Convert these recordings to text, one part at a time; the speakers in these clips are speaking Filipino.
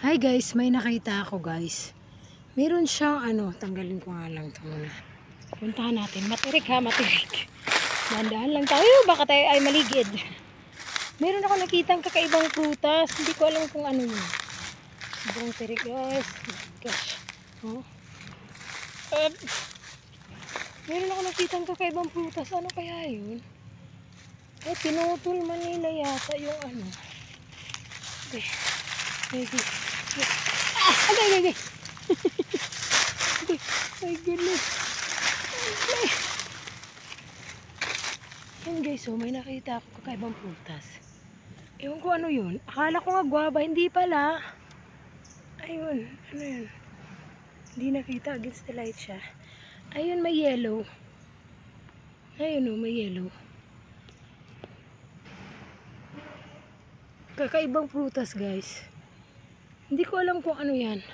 Hi guys, may nakita ako guys. Meron siyang tanggalin ko nga lang ito muna. Puntahan natin. Matirik ha, matirik. Dahan-dahan lang tayo, baka tayo ay maligid. Meron ako nakitang kakaibang prutas. Hindi ko alam kung ano yun. Sobrang tirik guys. Gosh. Oh. Meron ako nakitang kakaibang prutas. Ano kaya yun? Ay, pinutol man nila yata yung ano. Okay. Okay. Okay. My goodness. Okay. Yan guys, oh, may nakita ako kakaibang prutas. Ewan ko ano yun. Akala ko nga guava, hindi pala. Ayun, ano yun? Hindi nakita, against the light siya. Ayun, may yellow. Ayun oh, may yellow. Kakaibang prutas guys. Hindi ko alam kung ano yan.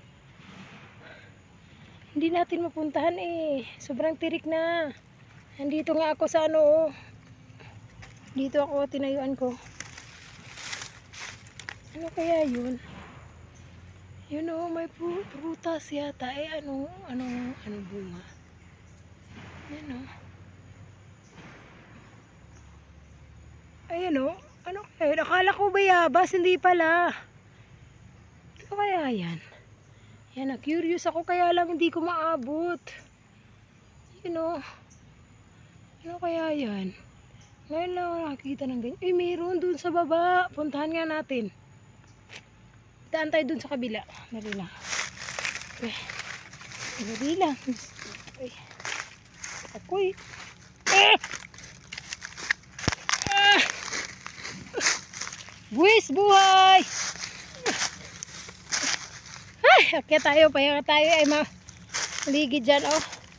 Hindi natin mapuntahan eh. Sobrang tirik na. Nandito nga ako sa ano. Dito ako, tinayuan ko. Ano kaya yun? Yun o, may prutas yata. Eh ano bunga? Yan o. Ayan o. Ano kaya? Akala ko bayabas, hindi pala. Ano kaya yan? Yan na, curious ako kaya lang hindi ko maabot. Yun o. Ano kaya yan? Ngayon lang ako nakakita ng ganyan. Eh, meron dun sa baba. Puntahan nga natin. Daan tayo dun sa kabila. Dali lang. Okay. Dali lang. Okay. Ako'y. Buwis buhay! Ay, akya tayo. Paya tayo ay maligid dyan, oh.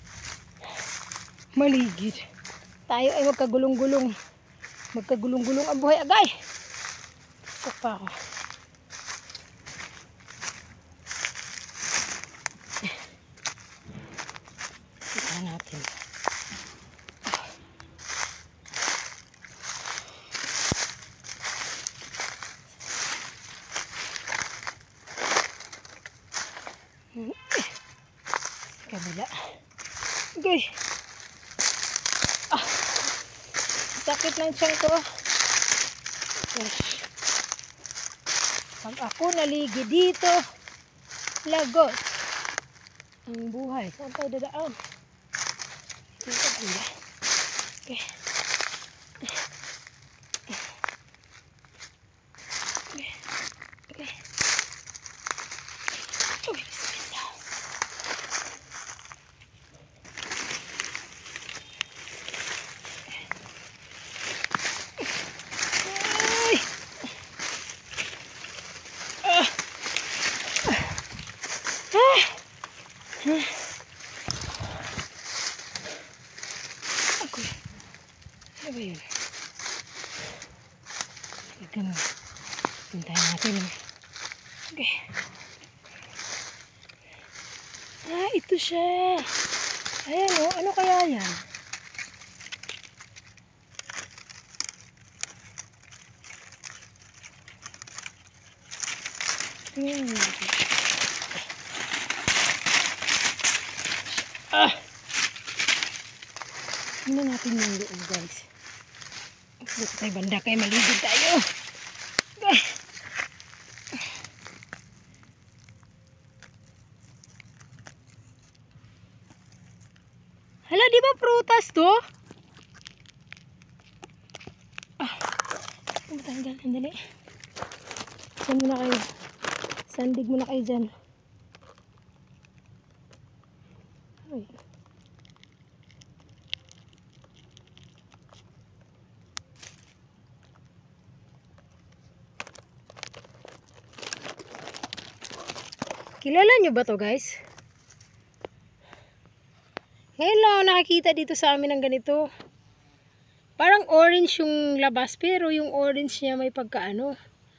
Maligid. Tayo ay magkagulong-gulong. Magkagulong-gulong ang buhay. Agay! Tukok pa ako. Tignan natin. Kabila. Okay. Sakit ng tiyan ko. Gosh. Pag ako naligi dito, lagot ang buhay. Saan tayo dadaan? Dito tayo. Okay. Okay. Uy, bismillah. Ako. Ano ba yun? Ito na. Puntahan natin. Okay. Ito siya. Ayan o. Ano kaya yan? Tingnan natin. Tingnan natin yung loob guys. Dito tayo banda kayo, maligid tayo. Okay. Hala, di ba prutas to? Tanggal, sandali. Saan muna kayo? Sandig muna kayo dyan. Ay. Kilala nyo ba to guys? Ngayon lang ako nakakita dito sa amin ng ganito. Parang orange yung labas pero yung orange niya may pagkaano.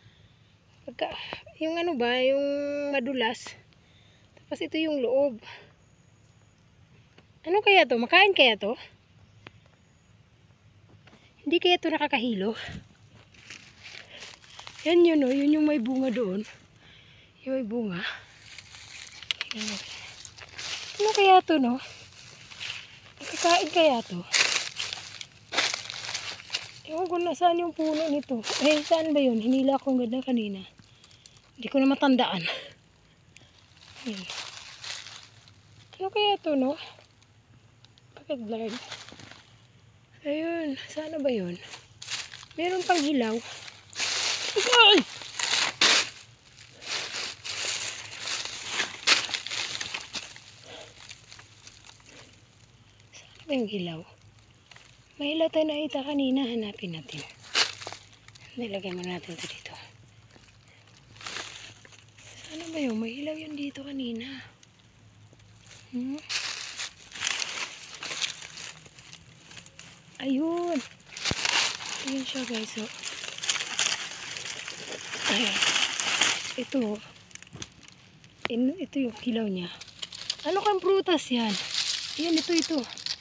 Yung ano ba, yung madulas. Tapos ito yung loob. Ano kaya to? Makain kaya to? Hindi kaya to nakakahilo? Yan yun o, yun yung may bunga doon. Yung may bunga. Ano kaya to, no? Kakain kaya to? Ewan ko na saan yung puno nito. Eh, saan ba yun? Hinila ko ang ganda kanina. Hindi ko na matandaan. Ayan. Ano kaya to, no? Bakit blurred? Ayun, saan ba yun? Meron pang hilaw. Ay! Saan ba yung hilaw? May hilaw tayo nakita kanina. Hanapin natin. Nilagay mo natin ito dito. Saan ba yun? May hilaw yun dito kanina. Ayun. Ayun siya guys. So, ay, ito. Ito yung hilaw niya. Ano kayong prutas yan? Ayan, ito.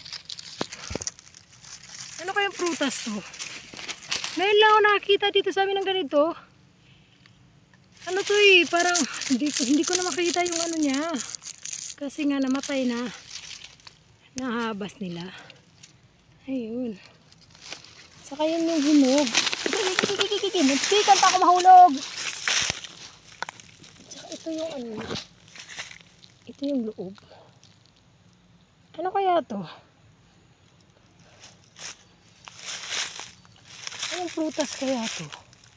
Ano kayong prutas to? Ngayon lang ako nakakita dito sa amin ng ganito. Ano to eh? Parang hindi ko na makita yung ano niya. Kasi nga namatay na. Nahabas nila. Ayun. Saka yun yung hinog. Muntikan pa ako mahulog. Saka ito yung ano. Ito yung loob. Ano kaya to? Anong prutas kaya to?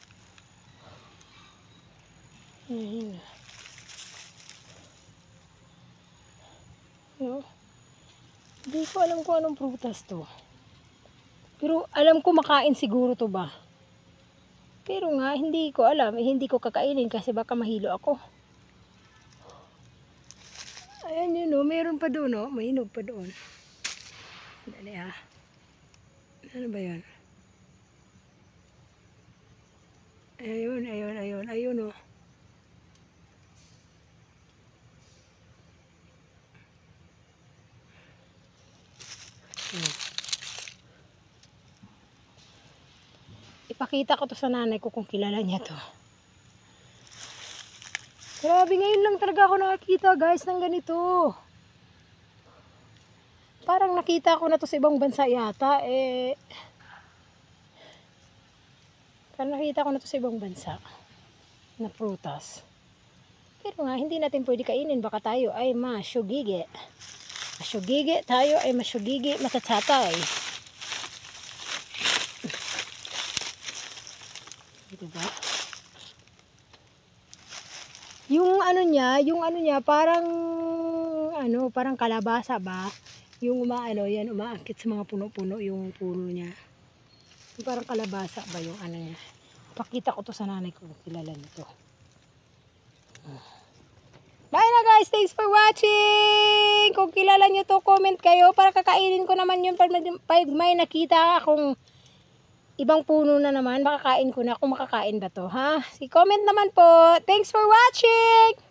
Ayun. No? Hindi ko alam kung anong prutas to. Pero alam ko makain siguro to ba. Pero nga hindi ko alam. Hindi ko kakainin kasi baka mahilo ako. Ayan yun o. Meron pa doon o. May hinog pa doon. Dali ha. Ano ba yun? Ayun o. Ipakita ko to sa nanay ko kung kilala niya to. Grabe, ngayon lang talaga ako nakakita guys ng ganito. Parang nakita ko na to sa ibang bansa yata. Parang nakita ko na to sa ibang bansa na prutas. Pero nga hindi natin pwede kainin. Baka tayo ay masyugigi. Masyugigi tayo ay masyugigi matatatay. Diba? Yung ano niya parang parang kalabasa ba? Yung yan umaakit sa mga puno-puno yung puno niya. Yung parang kalabasa ba yung ano niya? Pakita ko to sa nanay ko kung kilala nito. Bye na guys, thanks for watching. Kung kilala niyo to, comment kayo para kakainin ko naman yun pag may nakita akong ibang puno na naman, makakain ko na kung makakain ba to, ha? Si comment naman po. Thanks for watching!